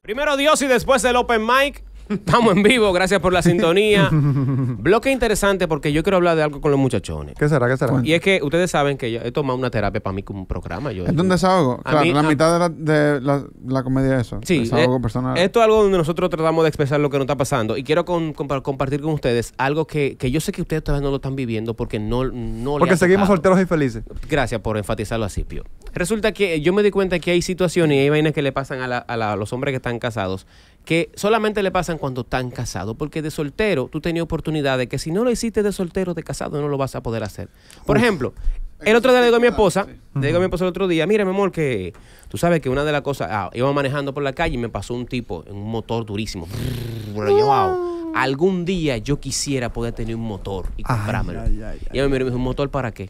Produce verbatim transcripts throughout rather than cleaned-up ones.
Primero Dios y después el Open Mic. Estamos en vivo, gracias por la sintonía. Bloque interesante porque yo quiero hablar de algo con los muchachones. ¿Qué será? ¿Qué será? Y es que ustedes saben que yo he tomado una terapia para mí como un programa. Yo, es un desahogo. Claro, mí, la a, mitad de la, de la, la comedia es eso. Sí. Desahogo eh, personal. Esto es algo donde nosotros tratamos de expresar lo que nos está pasando. Y quiero con, con, compartir con ustedes algo que, que yo sé que ustedes todavía no lo están viviendo porque no, no Porque le seguimos tocado. solteros y felices. Gracias por enfatizarlo así, Pío. Resulta que yo me di cuenta que hay situaciones y hay vainas que le pasan a, la, a, la, a los hombres que están casados que solamente le pasan cuando están casados, porque de soltero tú tenías oportunidad de que si no lo hiciste de soltero, de casado, no lo vas a poder hacer. Por Uf. ejemplo, el otro día le digo a mi esposa, sí. le digo a mi esposa el otro día, mira, mi amor, que tú sabes que una de las cosas, ah, iba manejando por la calle y me pasó un tipo en un motor durísimo. Brrr, yo, wow, algún día yo quisiera poder tener un motor y comprármelo. Ay, ay, ay, y ella me miró y me dijo, ¿un motor para qué?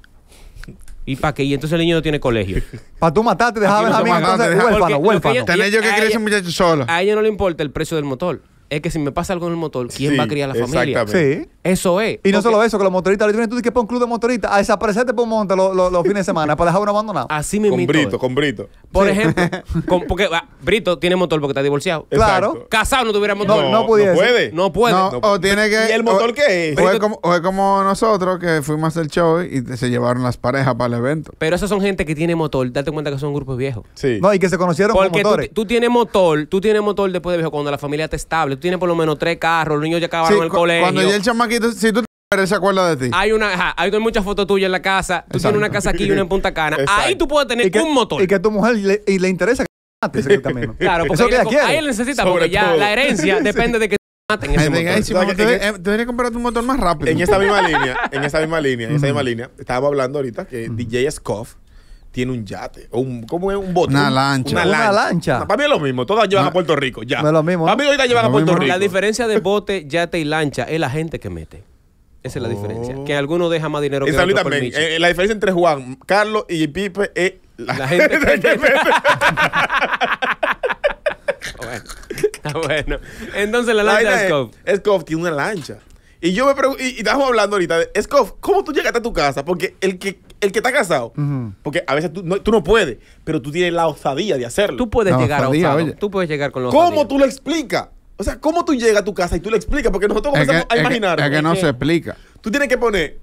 ¿Y para qué? Y entonces el niño no tiene colegio. Para tú matarte, dejar a mí entonces huérfano, huérfano. Tener yo que criar ese muchacho solo. A ella no le importa el precio del motor. Es que si me pasa algo en el motor, ¿quién sí, va a criar a la familia? Sí. Eso es. Y no solo eso, que los motoristas, tú tienes que poner un club de motoristas a desaparecerte por un monte los, los, los fines de semana para dejar uno abandonado. Así mismo. Con Brito, con Brito. Por sí. ejemplo, con, porque ah, Brito tiene motor porque está divorciado. Claro. Exacto. Casado no tuviera motor. No, no, pudiese. no puede. No puede. No, no, o tiene que... ¿Y el motor o, qué es? O es, como, o es como nosotros que fuimos a hacer el show y se llevaron las parejas para el evento. Pero esas son gente que tiene motor. Date cuenta que son grupos viejos. Sí. No, y que se conocieron porque con motores. Tú, tú tienes motor, tú tienes motor después de viejo cuando la familia está estable. Tú tienes por lo menos tres carros, los niños ya acabaron sí, el colegio. Cuando ya el chamaquito, si tú te se acuerda de ti. Hay una, ajá, hay muchas fotos tuyas en la casa. Tú Exacto. tienes una casa aquí y una en Punta Cana. Exacto. Ahí tú puedes tener y que, un motor. Y que a tu mujer le, y le interesa que mate ese camino. Claro, porque eso que ella, ella quiere. ahí él necesita, Sobre porque ya todo. la herencia depende de que maten ese Ay, motor. ay, sí, O sea, mamá, que- tú en- deberías- tú deberías comprarte un motor más rápido. En esa misma línea, en esa misma línea, en esa misma línea, estábamos hablando ahorita que D J Scoff tiene un yate, o un, ¿cómo es? Un bote. Una un- lancha. Una Una lancha. lancha. No, para mí es lo mismo, todas llevan No. a Puerto Rico, ya. No es lo mismo, Para mí ahorita llevan Lo a Puerto mismo. Rico. La diferencia de bote, yate y lancha es la gente que mete. Esa es la diferencia. Que alguno deja más dinero que Esa otro por también. Michi. Eh, la diferencia entre Juan, Carlos y Pipe es la, La gente que mete. Bueno, está bueno. Entonces la lancha de Scoff. Scoff tiene una lancha. Y yo me pregunto, y, y estamos hablando ahorita de Scoff, ¿cómo tú llegaste a tu casa? Porque el que, el que está casado, Ujú. porque a veces tú no, tú no puedes, pero tú tienes la osadía de hacerlo. Tú puedes La llegar a osadía, osado. oye. Tú puedes llegar con los ¿Cómo tú lo explicas? O sea, ¿cómo tú llegas a tu casa y tú le explicas? Porque nosotros Es que, comenzamos a es que- imaginar. es que no se explica. Tú tienes que poner,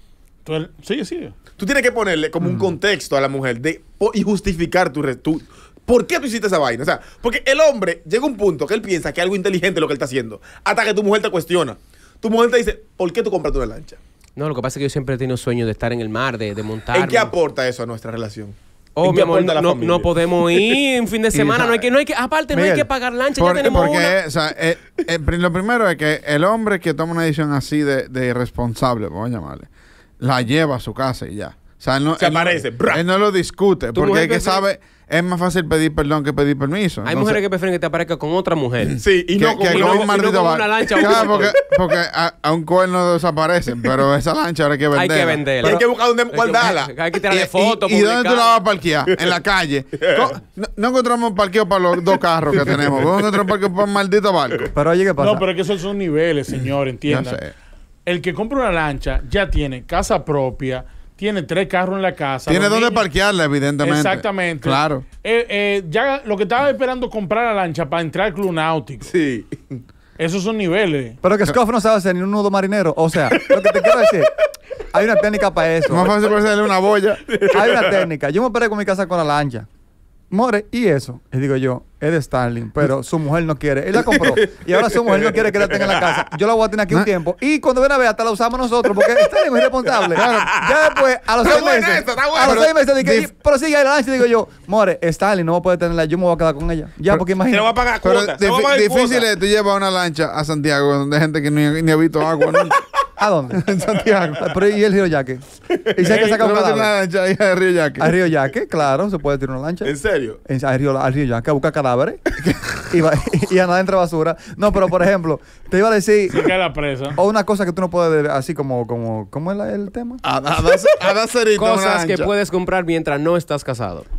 Tú el- Sigue, sigue. tú tienes que ponerle como un contexto a la mujer de, po- y justificar tu, re- tu... ¿Por qué tú hiciste esa vaina? O sea, porque el hombre llega a un punto que él piensa que es algo inteligente lo que él está haciendo. Hasta que tu mujer te cuestiona. Tu mujer te dice, ¿por qué tú compraste una lancha? No, lo que pasa es que yo siempre he tenido sueño de estar en el mar, de, de montar. ¿En qué aporta eso a nuestra relación? Oh, ¿En mi qué amor, aporta la no, familia? no podemos ir un fin de semana. No hay que, no hay que, aparte, no hay Miguel, que pagar lancha. Por- ya tenemos porque, una. o sea, eh, eh, pri- lo primero es que el hombre que toma una decisión así de, de irresponsable, vamos a llamarle, la lleva a su casa y ya. O sea, él no, Se él no- aparece, ¡bra! él no lo discute, Tu porque mujer es que prefiere- sabe, es más fácil pedir perdón que pedir permiso. Hay Entonces, mujeres que prefieren que te aparezca con otra mujer. Sí, y que, no que como y con no- un y maldito no con bar- una lancha o un Claro, motor. porque, porque a, a un cuerno desaparecen, pero esa lancha ahora hay que Hay venderla. que venderla. hay que buscar dónde Hay que- guardarla. Hay que tirarle ¿Y, fotos. y, y dónde tú la vas a publicar. parquear? En la calle. Co- No, no encontramos un parqueo para los dos carros que tenemos. Vamos a encontrar un parqueo para un maldito barco. Pero oye, ¿qué pasa? No, pero es que esos son niveles, señor, Ya entiendan. sé. El que compra una lancha ya tiene casa propia, tiene tres carros en la casa. Tiene los dónde niños- parquearla, evidentemente. Exactamente. Claro. Eh, eh, ya lo que estaba esperando comprar la lancha para entrar al club náutico. Sí. Esos son niveles. Pero que Scoff no sabe hacer ni un nudo marinero. O sea, lo que te quiero decir, hay una técnica para eso. Más fácil hacerle una boya. Hay una técnica. Yo me operé con mi casa con la lancha. More, ¿y eso? Y digo yo, es de Starling, pero su mujer no quiere. Él la compró. Y ahora su mujer no quiere que la tenga en la casa. Yo la voy a tener aquí un tiempo. Y cuando viene a ver, hasta la usamos nosotros, porque Starling es irresponsable. Ya después, a los Está seis buena meses. esa, está A buena. los seis meses, dije, Dif- y- pero sigue ahí la lancha. Y digo yo, More, Starling no va a poder tenerla. Yo me voy a quedar con ella. Ya, Pero- porque Se lo va a imagínate. pagar Pero cuota. se lo va a difi- pagar difícil cuota. es tú llevas una lancha a Santiago donde hay gente que ni, ni ha visto agua nunca. ¿A dónde? En Santiago. Pero ¿y el Río Yaque? ¿Y si hay que sacar un Tú no tienes cadáver? una lancha ahí de Río Yaque. Al Río Yaque, claro, se puede tirar una lancha. ¿En serio? En- al, río, al río Yaque a buscar cadáveres y, va- y a nadar entre basura. No, pero por ejemplo, te iba a decir, Se cae la presa. o una cosa que tú no puedes, así como, como ¿cómo es la- el tema? A, a, dar- a dar cerito a una Cosas que lancha. puedes comprar mientras no estás casado.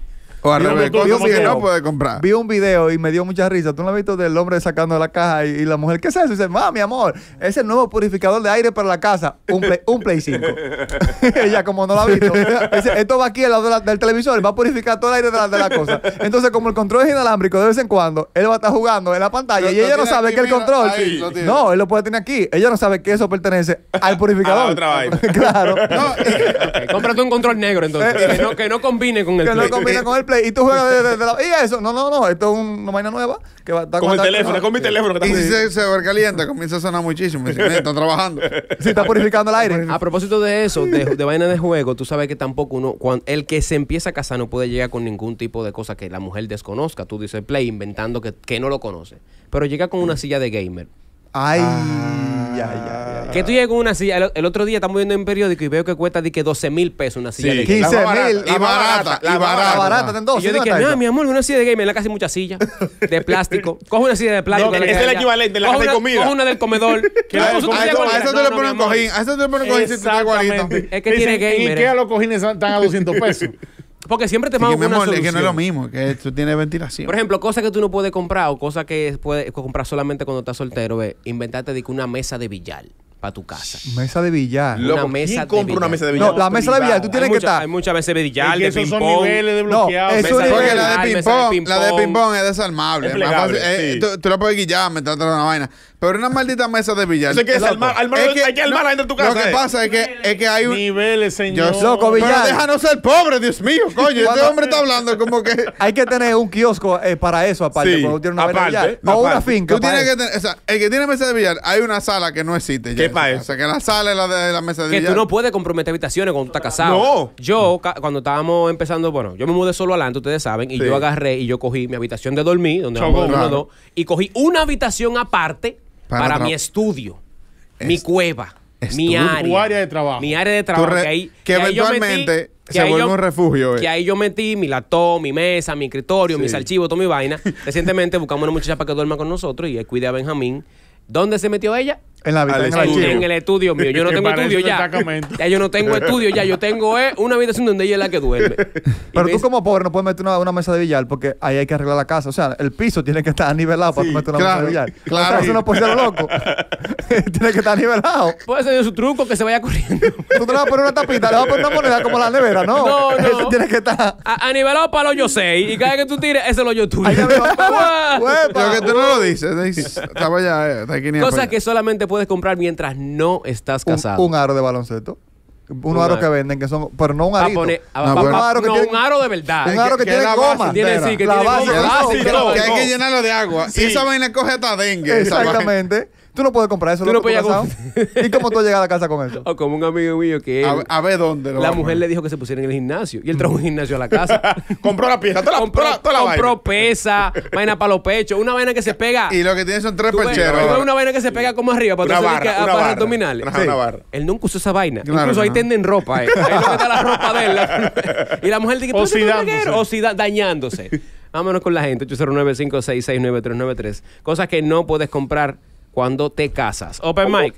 O al Vi un- revés, vi un cosas que video. no puede comprar. Vi un video y me dio mucha risa. ¿Tú no has visto del hombre sacando de la caja y, y la mujer? ¿Qué es eso? Y dice, ma, mi amor, es el nuevo purificador de aire para la casa. Un Play, un Play cinco. Ella, como no lo ha visto, dice, esto va aquí al lado de la- del televisor y va a purificar todo el aire de la, de la cosa. Entonces, como el control es inalámbrico, de vez en cuando, él va a estar jugando en la pantalla Lo- y lo ella no tiene sabe aquí, que el mira, control. ahí lo tiene. No, él lo puede tener aquí. Ella no sabe que eso pertenece al purificador. A otra vaina. Claro. No, Ok, cómprate un control negro entonces. Eh, que, no, que no combine con el Que Play. no combina con el Play. Y tú juegas de, de- de la. Y eso. No, no, no. Esto es un- una vaina nueva. Que va a estar Con el cuando- teléfono, es con mi teléfono que y está si se, se sobrecalienta, comienza a sonar muchísimo. Y dice, "Mira, está trabajando. Sí, está purificando el aire. A propósito de eso, de, de vaina de juego, tú sabes que tampoco uno, cuando, el que se empieza a casar no puede llegar con ningún tipo de cosa que la mujer desconozca. Tú dices Play inventando que, que no lo conoce. Pero llega con una silla de gamer. Ay, ay, ay, ay. Que tú llegas con una silla, el, el otro día estamos viendo en periódico y veo que cuesta de que doce mil pesos una silla Sí, de que gamer. quince la más barata, mil. la Y más barata, la y más barata. La barata, ten Y dos. yo dije, no, mi amor, una silla de gamer, en la casa hay muchas sillas de plástico. Coge una silla de plástico. No, la que que es el haya. equivalente, la Coge que una- de comida. Coge una del comedor. Que A no, eso- tú A te eso, llevas a eso una- tú le no, pones un mi amor. cojín. A eso tú le pones un cojín si tú estás igualito. Exactamente. Es que tiene Dicen, ¿en gamer, Ikea eh. los cojines están a doscientos pesos? Porque siempre te Es que, pagan mi una amor, es solución. que no es lo mismo, que tú tienes ventilación. Por ejemplo, cosas que tú no puedes comprar o cosas que puedes comprar solamente cuando estás soltero, es inventarte de que una mesa de billar para tu casa. Mesa de billar. Lo- Loco, mesa ¿quién de compra billar? una mesa de billar? No, la mesa de billar, tú tienes hay que mucha- estar. Hay muchas veces de billar, Es que de esos son ping-pong. niveles de No, bloqueado. eso Mesa es de Porque nivel. la de billar, mesa ping-pong, ping-pong. la de ping-pong es desarmable. Es Es más fácil. plegable, Eh, sí. tú, tú la puedes guillar, meterte una vaina. Pero una maldita mesa de billar. Eso hay que Loco, desarmar- armar- es hay que armarla dentro de tu casa, Lo que eh. pasa es que, es que hay un. Niveles, señor. Yo, Loco, pero billar. déjanos ser pobres, Dios mío, coño. Este Cuando- hombre está hablando como que. Hay que tener un kiosco eh, para eso, aparte. Sí, cuando tiene una vaina de aparte, billar. O una aparte. finca. Tú para tienes que eso. tener, o sea, el que tiene mesa de billar, hay una sala que no existe ya. ¿Qué en su pa' casa. eso? O sea, que la sala es la de la mesa de Que billar. tú no puedes comprometer habitaciones cuando tú estás casado. No. Yo, ca- cuando estábamos empezando, bueno, yo me mudé solo adelante, ustedes saben, y Sí. yo agarré y yo cogí mi habitación de dormir, donde Chocó, vamos a dormir los claro. dos, y cogí una habitación aparte Para para, tra- mi estudio, mi Es- cueva, mi estudio. área. Tu área de trabajo. Mi área de Tú trabajo. re- que ahí, que ahí yo eventualmente metí- se ahí vuelve yo- un refugio, eh. Que ahí yo metí mi laptop, mi mesa, mi escritorio, mis archivos, toda mi vaina. Recientemente buscamos una muchacha para que duerma con nosotros y él cuide a Benjamín. ¿Dónde se metió ella? En la habitación, en el Al archivo. En el estudio mío. Yo no Que tengo parece estudio un ya. destacamento. Ya yo no tengo estudio ya. Yo tengo eh, una habitación donde ella es la que duerme. Y Pero me tú dice- como pobre no puedes meter una, una mesa de billar porque ahí hay que arreglar la casa. O sea, el piso tiene que estar nivelado para Sí, tú meter una claro, mesa de billar. claro. O sea, eso no puede ser loco. tiene que estar nivelado. Puede ser su truco que se vaya corriendo. Tú te le vas a poner una tapita, le vas a poner una moneda como la nevera. No, No, no. Eso tiene que estar. A, a nivelado para el hoyo seis. Y cada vez que tú tires, ese es el hoyo tuyo. Ahí arriba. Huepa. Lo que tú no lo dices, dices, estaba ya, eh, está aquí ni Cosas apoyado. que solamente puedes comprar mientras no estás un, casado. un aro de baloncesto. Un, Un aro aro. que venden que son, pero no un a arito. poner, a- No, pa- pero- pa- un aro que no, tiene- un aro de verdad. un aro que, que tiene la goma. base Tiene, entera. sí, que La tiene base, goma. el Ah, base, sí, todo. no, Que hay no. que llenarlo de agua. Sí. Y esa vaina coge hasta dengue. esa vaina. Exactamente. Tú no puedes comprar eso. Tú no loco, puedes casado. ¿Y cómo tú llegas a la casa con eso? O como un amigo mío que él- A, a ver dónde lo la vamos a mujer poner. le dijo que se pusiera en el gimnasio. Y él trajo un gimnasio a la casa. Compró la pieza, toda la, compró toda la, toda la compró vaina. pesa, vaina para los pechos, una vaina que se pega. Y lo que tiene son tres Tú ves- percheros. tú ves una vaina que se pega como arriba para Una tú hacer barra, que- una para barra. abdominales. Ajá, una barra. Él nunca usó esa vaina. Claro Incluso que ahí no. tienden ropa, eh. Ahí es lo que está la ropa de él. la- y la mujer dice, ¿pero qué tú Oxidándose. reguero? Oxida- dañándose. Vámonos con la gente. ocho cero nueve, cinco seis seis, nueve tres nueve tres. Cosas que no puedes comprar cuando te casas. Open mic.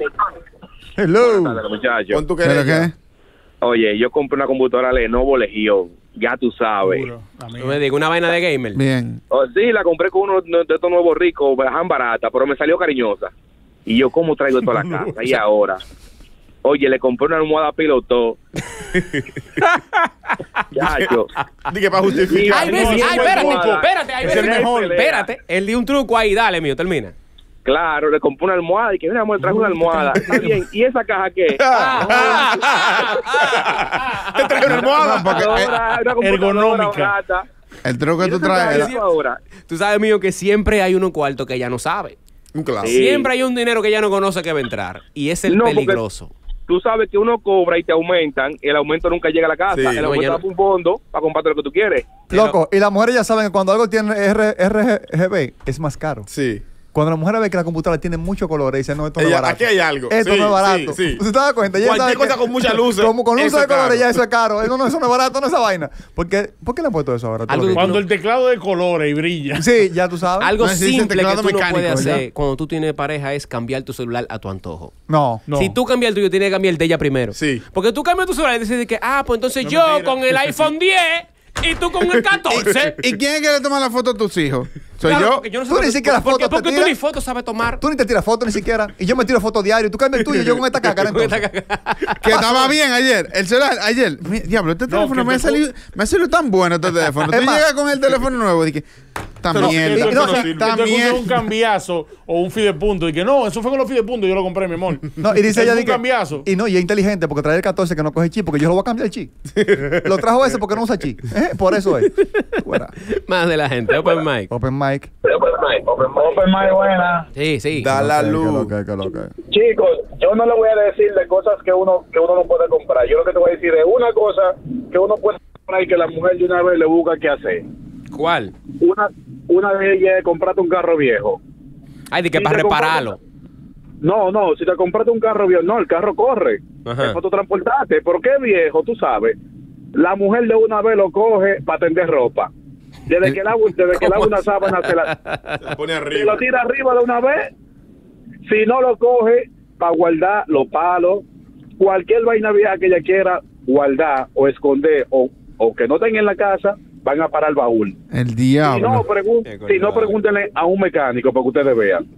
Hello. Muchachos. Pon tu ¿Pero querella. qué? Oye, yo compré una computadora Lenovo Legion. Ya tú sabes. Seguro, amigo. Yo me digo, una vaina de gamer. Bien. Oh, sí, la compré con uno de estos nuevos ricos, bajan barata, pero me salió cariñosa. Y yo, ¿cómo traigo esto a la casa? Y ahora, oye, le compré una almohada piloto. Chacho. Dije para justificar. Ay, No, ves, no, ay, no, espérate, no, no. espérate, ay, Es ves, el mejor. espérate. Él dio un truco ahí, dale, mío, termina. Claro, le compré una almohada y que mira, amor, traje una almohada. Está bien. ¿Y esa caja qué? Te traje una almohada. No, porque, eh, Ahora, una computadora ergonómica. barata. el truco que ¿Y tú esa traes. caja era- ahora? Tú sabes, mío, que siempre hay uno cuarto que ella no sabe. Un clavo. Sí. Siempre hay un dinero que ella no conoce que va a entrar. Y es el No, porque- peligroso. Tú sabes que uno cobra y te aumentan, y el aumento nunca llega a la casa. Sí. El No, aumento ya da no. un fondo para comprarte lo que tú quieres. Loco, y las mujeres ya saben que cuando algo tiene R, R G B es más caro. Sí. Cuando la mujer ve que la computadora tiene mucho color, dicen, no, esto no es Ella, barato. aquí hay algo. Esto Sí, no es barato. sí, sí. ¿Usted se da cuenta? Ella Cualquier sabe que- cosa con muchas luces, Como con luces eso de es caro. colores, ya eso es caro. Eso no, eso no es barato, no es esa vaina. ¿Por qué, ¿por qué le han puesto eso ahora? Tú Algo lo que- ves. Cuando el teclado de colores y brilla. Sí, ya tú sabes. Algo No, ese dice simple que teclado tú no mecánico, puedes ¿verdad? hacer cuando tú tienes pareja es cambiar tu celular a tu antojo. No. No. Si tú cambias el tuyo, tienes que cambiar el de ella primero. Sí. Porque tú cambias tu celular y dices que, ah, pues entonces No, yo mentira. con el iPhone diez Y tú con el catorce. ¿Y quién es que le toma la foto a tus hijos? ¿Soy Claro, yo? porque yo no sé Tú por- ni siquiera porque, fotos te porque tú tiras. ni fotos sabes tomar. Tú ni te tiras fotos ni siquiera. Y yo me tiro fotos diario. Tú cambias el tuyo y yo con esta cácara entonces. Que estaba bien ayer. El celular, ayer. Mi- diablo, este No, teléfono que me ha, te- salido, me ha salido tan bueno este teléfono. Tú Es más- llegas con el teléfono nuevo y dije, esta Pero- mierda. y- no, Entonces, o sea, que esta tú escuchas mierda. un cambiazo o un fidepunto y que no, eso fue con los fidepuntos, yo lo compré, mi amor. No, y dice Es ella un di que- cambiazo. Y no, y es inteligente porque trae el catorce que no coge chi, porque yo lo voy a cambiar el chi. Lo trajo ese porque no usa chi. ¿Eh? Por eso es. Fuera. Más de la gente. Open mic. Open mic. Open Mic buena. Sí, sí. Da la Ok, luz. que lo que, que lo que. Chicos, yo no le voy a decir de cosas que uno que uno no puede comprar. Yo lo que te voy a decir es una cosa que uno puede comprar y que la mujer de una vez le busca qué hacer. ¿Cuál? Una una de ellas es comprarte un carro viejo. Ay, de que Sí, para te repararlo. No, no, si te compraste un carro viejo, no, el carro corre. Ajá. Es para tú transportarte. ¿Por qué viejo? Tú sabes. La mujer de una vez lo coge para tender ropa. Desde que lava, desde que lava una sábana se la, Se pone se arriba. lo tira arriba de una vez. Si no lo coge para guardar los palos, cualquier vaina vieja que ella quiera guardar o esconder o, o que no tenga en la casa, van a parar el baúl. El Si diablo. no, pregun- Qué si no coño, pregúntenle a un mecánico para que ustedes vean.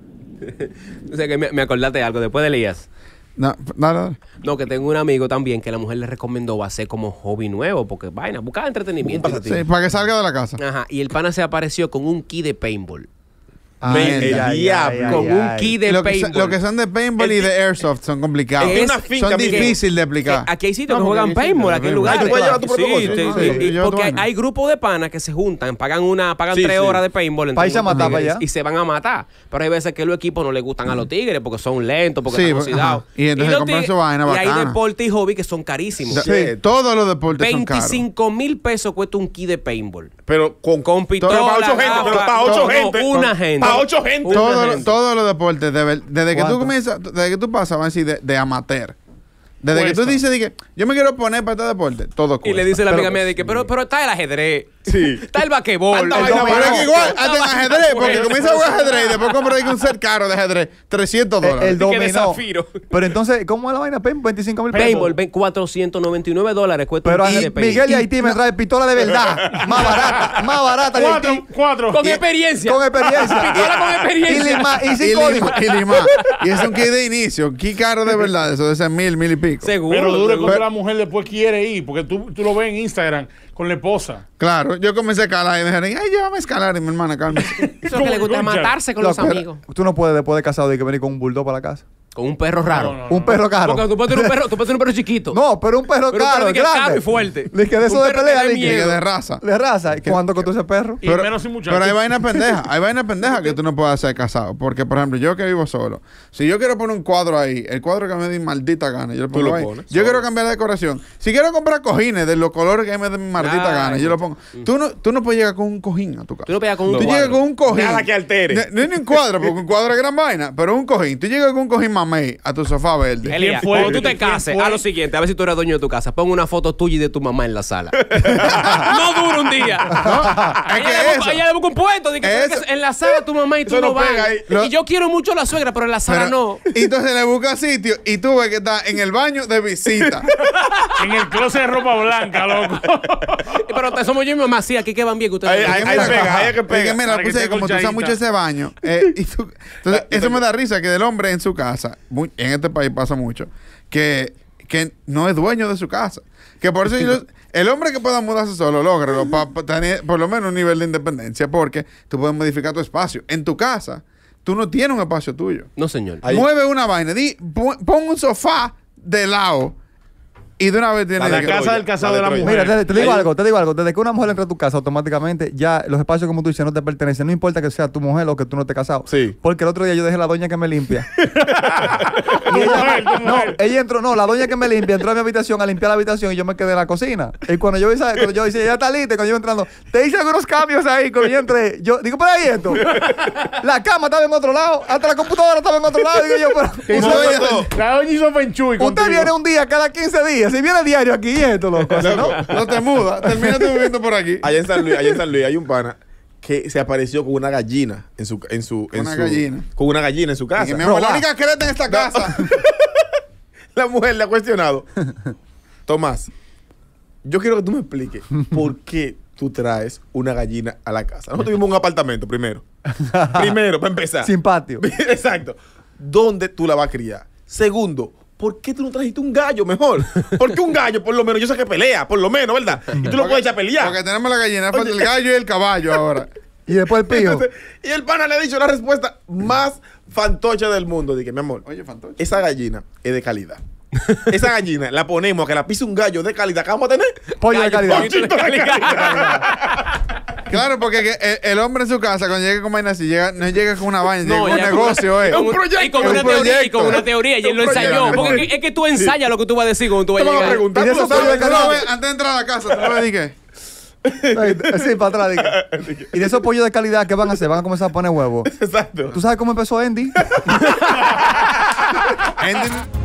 O sea, que me, me acordaste de algo. Después de Elías. No, dale, dale. No, que tengo un amigo también que la mujer le recomendó hacer como hobby nuevo. Porque vaina, buscar entretenimiento. Sí, para que salga de la casa. Ajá. Y el pana se apareció con un key de paintball. Ay, el ay, diablo. ay, Con ay, un ay. key de Lo que, paintball. son- lo que son de paintball y de airsoft son complicados. Es una finca, son Miguel. difíciles de Que explicar. aquí hay sitios No, que porque juegan hay sitios paintball, de aquí hay paintball. lugares. Ah, tú puedes llevar tu propio Sí, coche. te- Ah, y- sí, y- yo porque hay, duermo. hay grupos de panas que se juntan, pagan una, pagan Sí, tres sí. horas de paintball. Pa' irse a entre matar tigres, para allá. Y se van a matar. Pero hay veces que los equipos no les gustan a los tigres porque son lentos, porque Sí, están porque- oxidados. ajá. Y entonces los compran tigres- su vaina Y hay bacana. deportes y hobby que son carísimos. Da- Sí. Todos los deportes son caros. veinticinco mil pesos cuesta un key de paintball. Pero con, Con pistola. Pero para ocho gente, pero gafas, para ocho todo, gente. una gente. Para ocho gente. Una Todo- gente. todos los deportes, de ver- desde que tú ¿Cuánto? comienzas, desde que tú pasas, vamos a decir, de, de amateur. Desde que tú Cuesta. dices, de que yo me quiero poner para este deporte, todo Y cuesta. le dice la Pero- amiga mía, de que, pero, pero está el ajedrez. Sí. Está el basquetbol. Tanta el vaina dominó. Pero es que igual, hasta en Está ajedrez, porque bueno. comienza a jugar ajedrez y después compra ahí un set caro de ajedrez, trescientos El, dólares. el Di que de dominó. zafiro. Pero entonces, ¿cómo es la vaina? veinticinco mil pesos. Paintball, ven, cuatrocientos noventa y nueve dólares cuesta Pero un key ahí de paintball. Miguel y Haití me trae pistola de verdad. Más barata. Más barata que Cuatro, Haití. cuatro. Con experiencia. Con experiencia. Pistola con experiencia. Y, lima, y sin Y código. lima, y lima. Y es un kit de inicio, un kit caro de verdad, eso de ese mil, mil y pico. Seguro. Pero duro seguro. cuando la mujer después quiere ir, porque tú, tú lo ves en Instagram con la esposa. Claro, yo comencé a escalar y me dijeron, ay, llévame a escalar. Y mi hermana, cálmese. Eso es que le gusta Escucha. matarse con los Loco, amigos. Tú no puedes después de casado y que venir con un bulldog para la casa. Con un perro raro. No, no, Un perro caro. Porque tú puedes tener un perro, tú puedes tener un perro chiquito. No, pero un perro Pero un caro, perro que grande. cabe y fuerte. Le que de eso Un de perro pelea, que dé le que- Y miedo. de raza. de raza. ¿Cuándo con ese perro? Y menos sin muchachos. Pero hay vainas pendejas, hay vainas pendejas que tú no puedes hacer casado. Porque, por ejemplo, yo que vivo solo, si yo quiero poner un cuadro ahí, el cuadro que me dé maldita gana, yo lo pongo lo ahí. pones, Yo solo. quiero cambiar la decoración. Si quiero comprar cojines de los colores que me den mi maldita Ay, gana, yo lo pongo. Tú no, tú no puedes llegar con un cojín a tu casa. Tú no pegas con un Tú cuadro. llegas con un cojín. Nada que altere. No, no es ni un cuadro, porque un cuadro es gran vaina, pero un cojín. Tú llegas con un cojín mamey a tu sofá verde. Elías, ¿Quién fue? cuando tú te ¿Quién cases, fue? haz lo siguiente, a ver si tú eres dueño de tu casa. Pon una foto tuya y de tu mamá en la sala. no dura un día. Es que ella, le busca, eso- ella le busca un puesto. de que, Eso- que en la sala tu mamá y tú Eso no no vas. pega ahí. Lo- Y yo quiero mucho a la suegra, pero en la sala Pero- no. Y entonces le busca sitio y tú ves que está en el baño de visita. En el closet de ropa blanca, loco. Pero te somos yo y mi mamá, sí, aquí que van bien que ustedes. Ahí- ahí- ahí pega, ahí es que Es pega. que mira, Para que pues, esté como tú usas colchadita. mucho ese baño. eh, y tú- entonces, eso me da risa que del hombre en su casa, muy- en este país pasa mucho, que, que no es dueño de su casa. Que por eso yo- el hombre que pueda mudarse solo, lógralo, para tener por lo menos un nivel de independencia, porque tú puedes modificar tu espacio. En tu casa, tú no tienes un espacio tuyo. No, señor. Ahí- Mueve una vaina, di, pon, pon un sofá de lado y de una vez tienes... La La casa del casado de la Troya. mujer. Mira, te, te digo Ahí- algo, te digo algo. Desde que una mujer entra a tu casa, automáticamente ya los espacios, como tú dices, no te pertenecen. No importa que sea tu mujer o que tú no estés casado. Sí. Porque el otro día yo dejé a la doña que me limpia. Tu Y ella, mujer, tu no, mujer. ella entró, no, la doña que me limpia entró a mi habitación a limpiar la habitación y yo me quedé en la cocina. Y cuando yo, hice- cuando yo hice, ya está lista, y cuando yo iba entrando, te hice algunos cambios ahí. Cuando yo entré, yo digo, ¿por ahí esto? La cama estaba en otro lado, hasta la computadora estaba en otro lado. Digo yo, pero. No, usted, no, la doña hizo fenchui usted contigo. viene un día cada quince días. Si viene diario aquí, y esto, loco. así, ¿no? No te mudas, termina tú viviendo por aquí. Allá en San Luis, allá en San Luis hay un pana que se apareció con una gallina en su en su en Una su- gallina. con una gallina en su Y casa. que, mi amor, la Roba. única creta en esta casa. La mujer le ha cuestionado. Tomás, yo quiero que tú me expliques por qué tú traes una gallina a la casa. Nosotros tuvimos un apartamento primero. Primero, para empezar. Sin patio. Exacto. ¿Dónde tú la vas a criar? Segundo, ¿por qué tú no trajiste un gallo mejor? Porque un gallo, por lo menos, yo sé que pelea, por lo menos, ¿verdad? Y tú lo puedes echar a pelear. Porque tenemos la gallina, falta el gallo y el caballo ahora. Y después el pío. Entonces, y el pana le ha dicho la respuesta más fantocha del mundo. Dije, mi amor, Oye, fantoche. esa gallina es de calidad. Esa gallina la ponemos a que la pise un gallo de calidad. ¿Qué vamos a tener? Pollo de calidad. Pollito de calidad. Claro, porque que el, el hombre en su casa, cuando llega con vaina así, llega, no llega con una vaina, No, llega con ya un con- negocio, eh. con un proyecto. Y con, Es una un teoría, y proyecto. con una teoría, y él lo Un ensayó. proyecto. Porque es que tú ensayas lo que tú vas a decir cuando tú vas Te a van a llegar. preguntar. Y de tú esos no sabes. pollos de Tú lo calidad. ves, antes de entrar a la casa, tú lo ves, dije, Sí, para atrás. dije. Y de esos pollos de calidad, ¿qué van a hacer? Van a comenzar a poner huevos. Exacto. ¿Tú sabes cómo empezó Andy? Andy,